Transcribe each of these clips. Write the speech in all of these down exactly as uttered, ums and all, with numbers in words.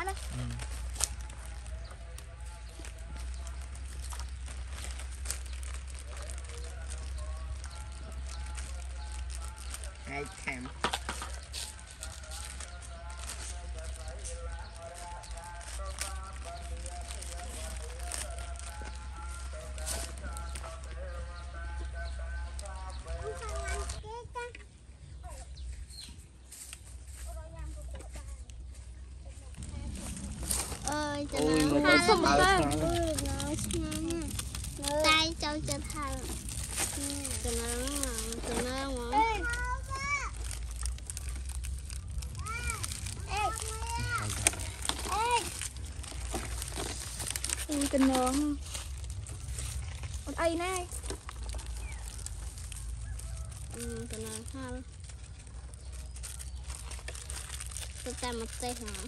đấy. Hai thèm. ơi cho Ôi, nó người tha ta không bảo có sao? ơi nó tay cho cho tha cho nó cho nó mà Ui tình nướng con ai này ừ cho nó tha tôi ta một tay hả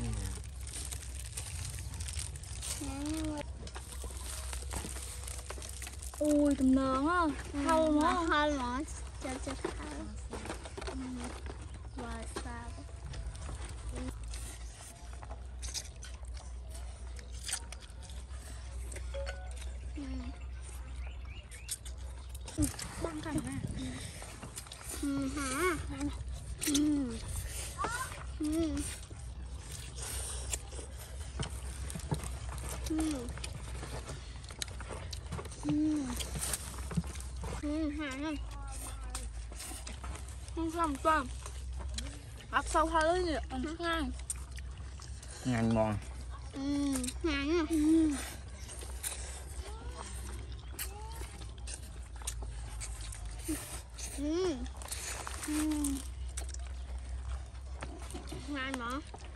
ui tình nướng á thâu nó nó hơi nó cho cho tha và sao băng cảnh nè ừ hả ừ ừ ừ ừ ừ hả không xong toàn áp sâu hai lưỡi nhỉ ăn thức ngang Ngàn mòn. ừ hả ừ. ừ ừ ngon mà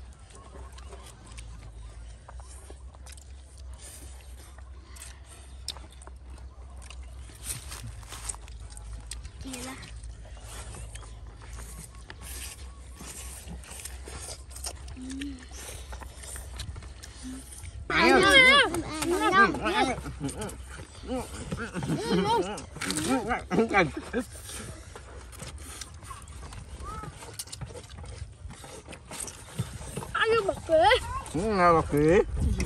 vậy là Ai ơi. ai vô bật kìa Nghe bạc kỹ.